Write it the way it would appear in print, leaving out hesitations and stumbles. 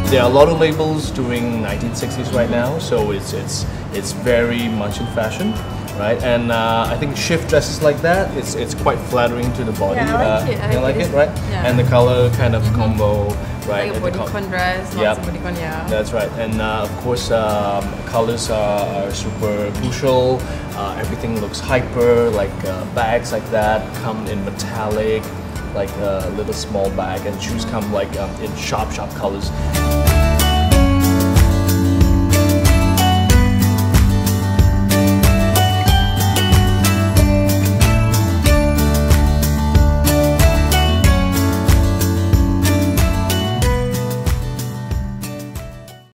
There are a lot of labels doing 1960s right now, so it's very much in fashion, right? And I think shift dresses like that, it's quite flattering to the body. Yeah, I like it. You like it, right? Yeah. And the color kind of combo, right? Like a bodycon dress, lots of bodycon, yeah. That's right. And of course, colors are super crucial. Everything looks hyper, like bags like that come in metallic, like a little small bag, and shoes come like in sharp colors.